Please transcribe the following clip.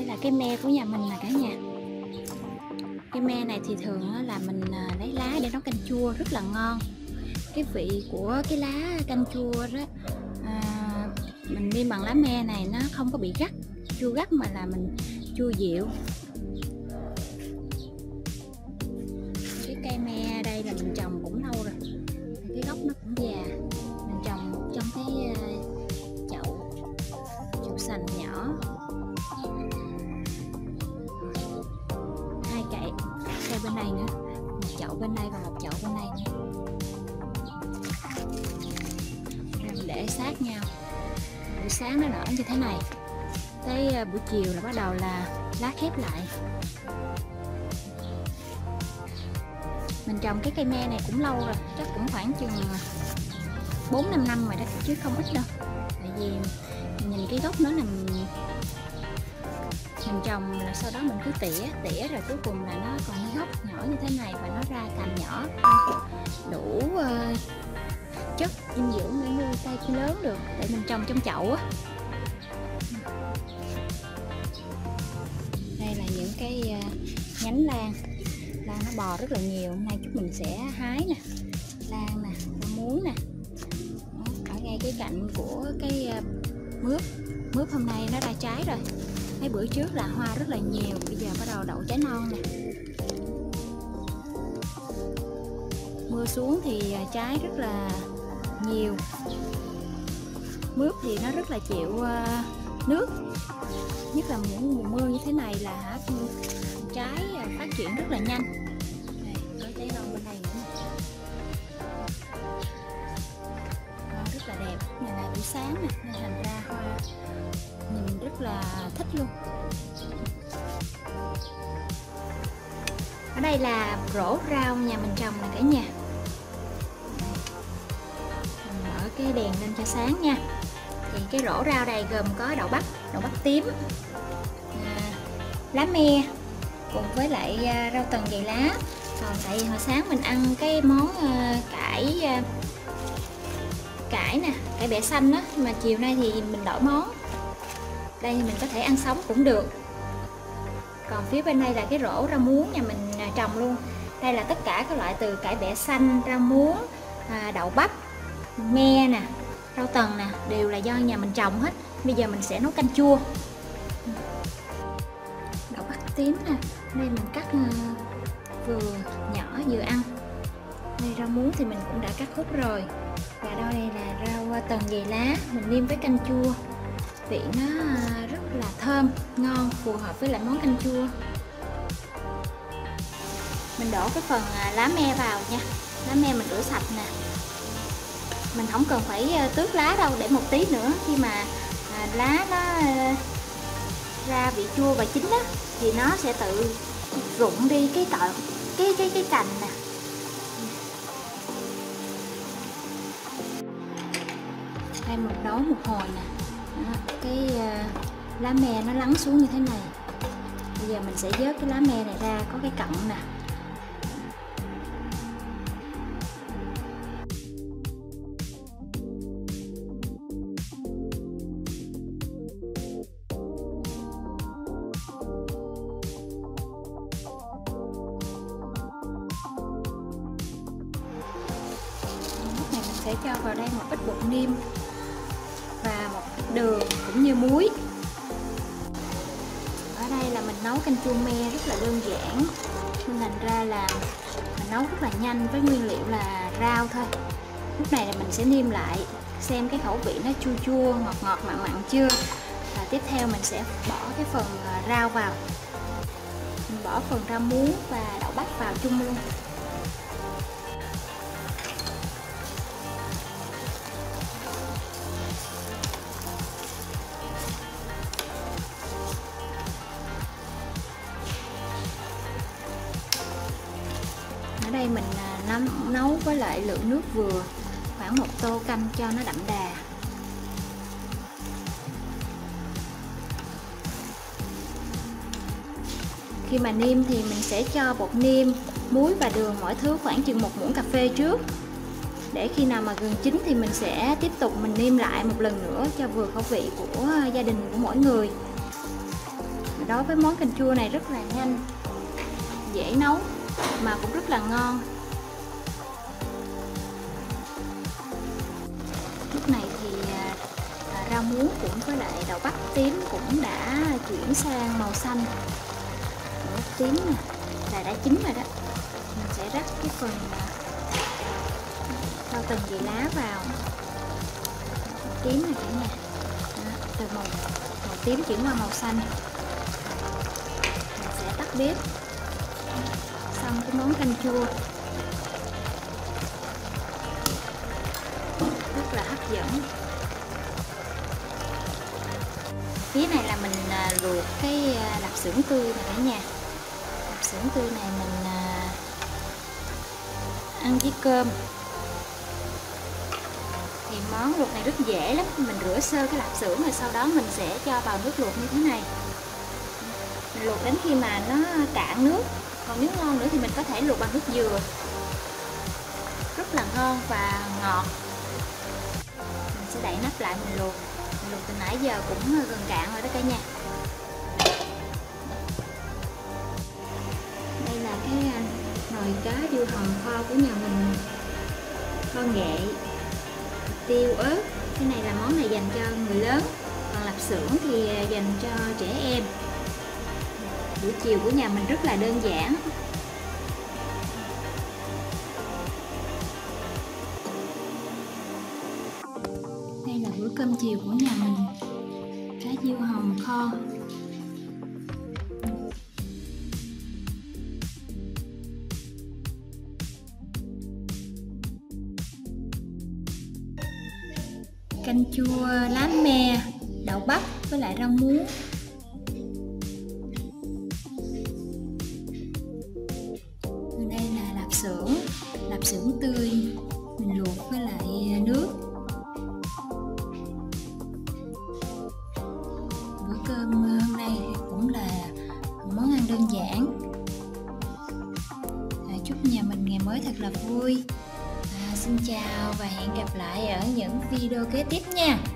Đây là cái me của nhà mình nè cả nhà. Cái me này thì thường là mình lấy lá để nấu canh chua rất là ngon. Cái vị của cái lá canh chua đó mình nêm bằng lá me này nó không có bị gắt, chua gắt, mà là mình chua dịu. Cái cây me đây là mình trồng cũng lâu rồi, cái gốc nó cũng già. Mình trồng trong cái chậu sành nhỏ. Hai cây bên này nữa, một chậu bên đây và một chậu bên này nữa. Rồi mình để sát nhau. Buổi sáng nó nở như thế này, tới buổi chiều là bắt đầu là lá khép lại. Mình trồng cái cây me này cũng lâu rồi, chắc cũng khoảng chừng 4-5 năm rồi đó, chứ không ít đâu. Tại vì nhìn cái gốc nó là mình trồng là sau đó mình cứ tỉa rồi cuối cùng là nó còn gốc nhỏ như thế này và nó ra cành nhỏ, đủ chất dinh dưỡng để nuôi cây lớn được. Để mình trồng trong chậu á. Đây là những cái nhánh lan nó bò rất là nhiều. Hôm nay chúng mình sẽ hái nè, lan nè, rau muống nè. Ở ngay cái cạnh của cái mướp hôm nay nó ra trái rồi. Mấy bữa trước là hoa rất là nhiều, bây giờ bắt đầu đậu trái non nè. Mưa xuống thì trái rất là nhiều. Mướp thì nó rất là chịu nước, nhất là những mùa mưa như thế này là trái phát triển rất là nhanh. Đây, có trái non bên đây nữa. Hoa rất là đẹp. Ngày này buổi sáng nè, nên thành ra hoa nhìn rất là thích luôn. Ở đây là rổ rau nhà mình trồng nè cả nhà. Mình mở cái đèn lên cho sáng nha. Thì cái rổ rau này gồm có đậu bắp tím, lá me cùng với lại rau tần dày lá. Còn tại vì hồi sáng mình ăn cái món cải nè, cải bẹ xanh á, mà chiều nay thì mình đổi món. Đây mình có thể ăn sống cũng được. Còn phía bên đây là cái rổ rau muống nhà mình trồng luôn. Đây là tất cả các loại từ cải bẹ xanh, rau muống, đậu bắp, me nè, rau tần nè, đều là do nhà mình trồng hết. Bây giờ mình sẽ nấu canh chua. Đậu bắp tím nè, đây mình cắt vừa nhỏ vừa ăn. Đây rau muống thì mình cũng đã cắt khúc rồi. Và đây là rau tần dày lá, mình nêm với canh chua. Vị nó rất là thơm, ngon, phù hợp với lại món canh chua. Mình đổ cái phần lá me vào nha. Lá me mình rửa sạch nè. Mình không cần phải tước lá đâu, để một tí nữa khi mà lá nó ra vị chua và chín á thì nó sẽ tự rụng đi cái cành nè. Đây mình nấu một hồi nè. Đó, cái lá me nó lắng xuống như thế này. Bây giờ mình sẽ vớt cái lá me này ra, có cái cọng nè. Lúc này mình sẽ cho vào đây một ít bột nêm và một ít đường cũng như muối. Ở đây là mình nấu canh chua me rất là đơn giản, nên thành ra là mình nấu rất là nhanh với nguyên liệu là rau thôi. Lúc này là mình sẽ nêm lại xem cái khẩu vị nó chua chua, ngọt ngọt, mặn mặn chưa. Và tiếp theo mình sẽ bỏ cái phần rau vào. Mình bỏ phần rau muống và đậu bắp vào chung luôn. Ở đây mình nấu với lại lượng nước vừa, khoảng 1 tô canh cho nó đậm đà. Khi mà nêm thì mình sẽ cho bột nêm, muối và đường mỗi thứ khoảng chừng 1 muỗng cà phê trước. Để khi nào mà gần chín thì mình sẽ tiếp tục mình nêm lại một lần nữa cho vừa khẩu vị của gia đình của mỗi người. đối với món canh chua này rất là nhanh, dễ nấu mà cũng rất là ngon. Lúc này thì rau muống cũng với lại đậu bắp tím cũng đã chuyển sang màu xanh. Đậu bắp tím nè là đã chín rồi đó. Mình sẽ rắc cái phần rau từng vị lá vào. Tím này cả nhà. Từ màu tím chuyển qua màu xanh. Mình sẽ tắt bếp. Xong cái món canh chua rất là hấp dẫn. Phía này là mình luộc cái lạp xưởng tươi này cả nhà. Lạp xưởng tươi này mình ăn với cơm. Thì món luộc này rất dễ lắm, mình rửa sơ cái lạp xưởng rồi sau đó mình sẽ cho vào nước luộc như thế này. Mình luộc đến khi mà nó cạn nước. Còn nếu ngon nữa thì mình có thể luộc bằng nước dừa. Rất là ngon và ngọt. Mình sẽ đậy nắp lại mình luộc. Mình luộc từ nãy giờ cũng gần cạn rồi đó cả nhà. Đây là cái nồi cá điêu hồng kho của nhà mình. Kho nghệ, tiêu ớt. Cái này là món này dành cho người lớn. Còn lạp xưởng thì dành cho trẻ em. Buổi chiều của nhà mình rất là đơn giản. Đây là bữa cơm chiều của nhà mình. Cá diêu hồng kho. Canh chua lá me, đậu bắp với lại rau muống. Đây là lạp xưởng tươi mình luộc với lại nước. Bữa cơm hôm nay cũng là món ăn đơn giản. Chúc nhà mình ngày mới thật là vui. Xin chào và hẹn gặp lại ở những video kế tiếp nha.